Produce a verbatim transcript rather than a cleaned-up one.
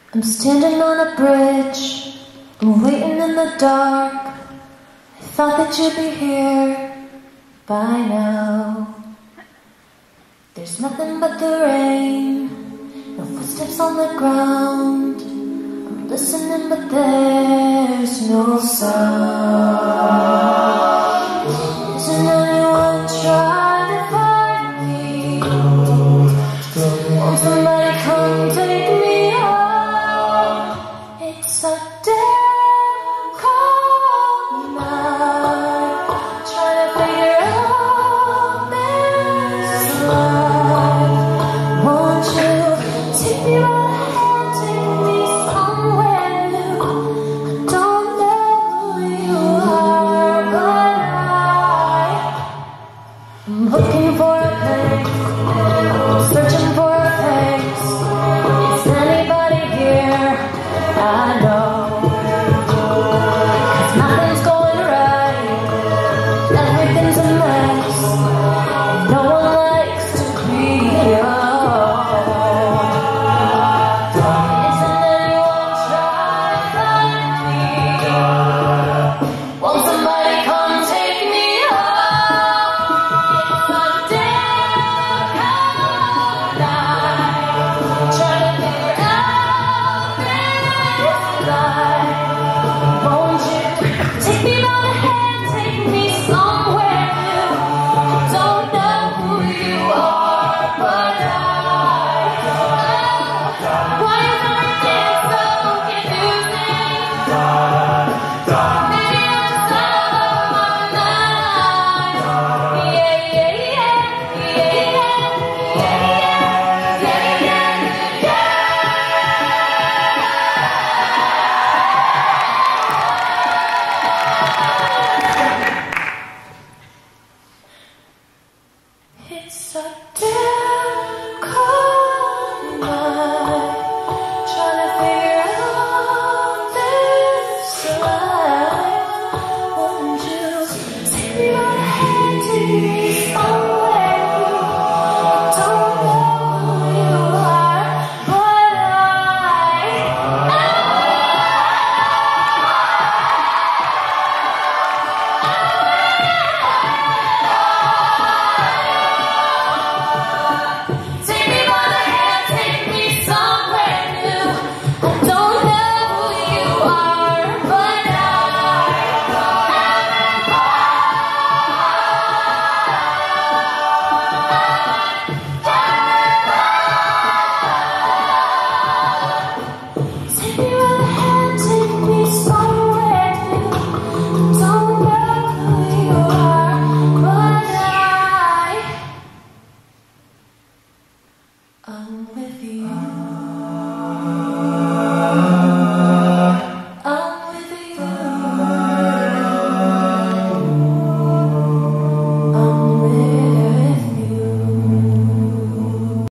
I'm standing on a bridge, I'm waiting in the dark. I thought that you'd be here by now. There's nothing but the rain, no footsteps on the ground. I'm listening but there's no sound. Isn't anyone trying to find me? Won't somebody come take me home? It's a damn cold night, trying to figure out this life. Won't you take me by the hand, take me somewhere new? I don't know who you are, but I'm looking for a place, searching for a place. Is anybody here? I know, 'cause nothing's going right, everything's a mess. No one likes to be alone. Isn't anyone trying to find me? Won't somebody come take me home? It's a damn cold night, trying to figure out this life. Won't you take me by the hand, take me somewhere new? I don't know who you are, but I, why is everything so confusing? Maybe I'm just out of my mind. Yeah, yeah, yeah, yeah, yeah, yeah, yeah, yeah, yeah. It's a damn cold night, trying to figure out this life. Won't you take me by the hand, take me somewhere new? I don't know who you are, but take me by the hand, take me somewhere new. I don't know who you are, but I, take me by the hand, take me somewhere new. I don't know who you are, but I, I'm with you.